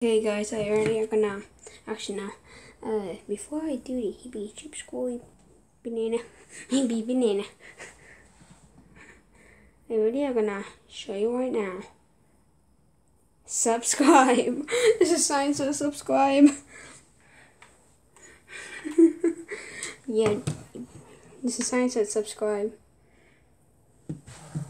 Okay guys, I already are gonna, actually no, before I do the hippie chip school banana, hippie banana, I already are gonna show you right now. Subscribe! This is sign says subscribe. Yeah, this is sign says subscribe.